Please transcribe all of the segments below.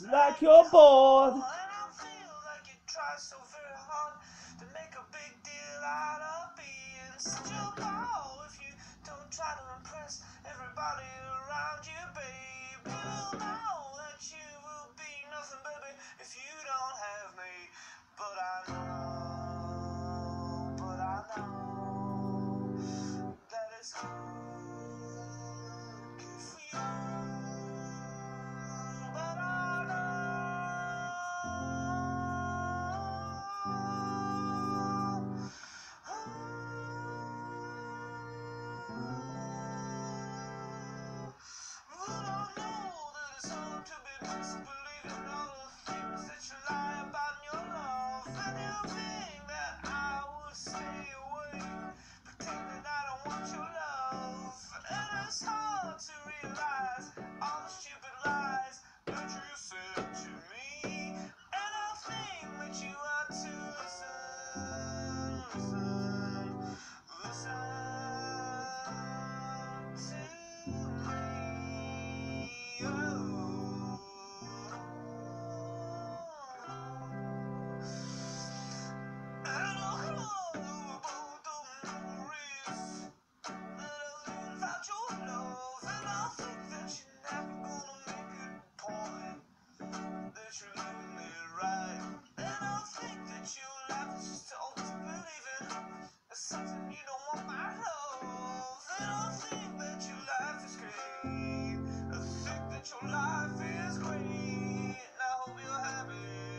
like you're bored. And I feel like you try so very hard to make a big deal out of being such a ball. If you don't try to impress everybody around you, babe, you'll know that you will be nothing, baby, if you don't have me. But I know that it's good for you. But I know that it's hard to be disbelieving all the things that you lie about in your love. And you think that I would stay away, pretending I don't want your love. And it's hard to realize all the stupid lies that you said to me. And I think that you ought to listen to me. Oh. And I know about the memories without your love. And I think that you're never gonna make it point that you're living it right. And I think that your life is just always believing there's something you don't want my love. And I think that your life is great. I think that your life is great. And I hope you're happy.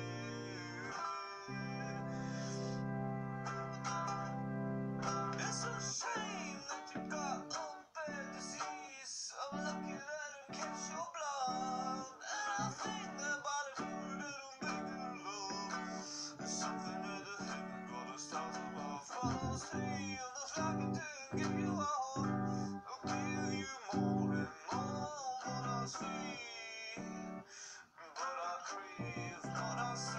It's a shame that you got a bad disease. I'm lucky that I catch your blood. And I think that body food it'll make it love. It's something that the heaven gotta start above. I'll stay in the flag and give you all. I'll give you more and more than I see. But I crave what I see.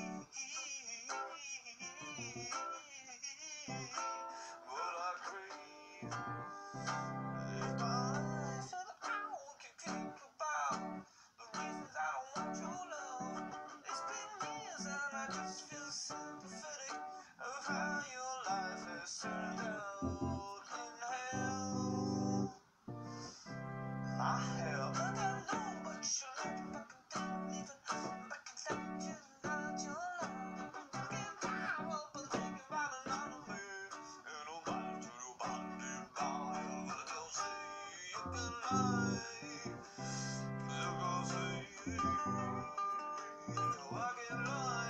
What I crave. If my life and I can think about the reasons I don't want your love. It's been years and I just feel sympathetic of how your life has turned out in hell. My hell. And I know, but you're looking back and leaving back and let you not your love. Looking down up and thinking about another man. And no matter to your body, they'll say you can lie. They're gonna say I can lie.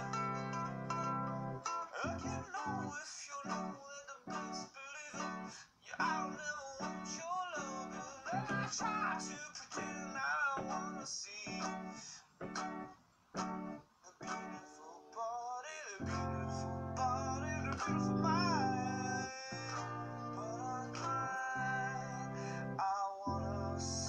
I can know if you know that the best believing I'll never want your love. And I try to pretend I don't wanna see the beautiful body, the beautiful body, the beautiful mind. But I cried, I wanna see,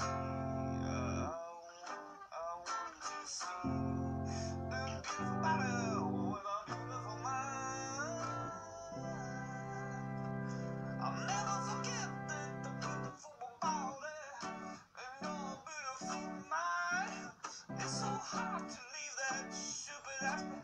I want to see the beautiful body with a beautiful mind. I'll never forget that the beautiful body and your beautiful mind. It's so hard to leave that stupid ass